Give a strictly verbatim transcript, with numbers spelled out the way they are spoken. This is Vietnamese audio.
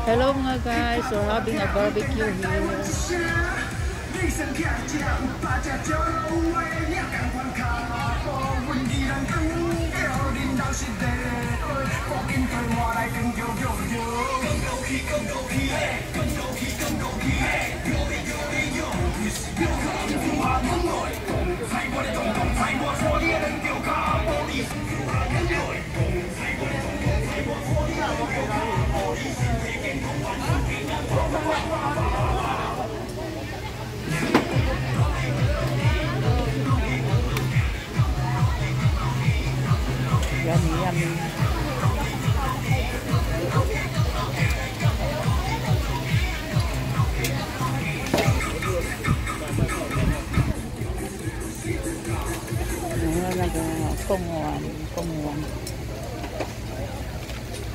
Hello mga guys, we're having a barbecue here. Yummy, yummy. Nó là công hoàn công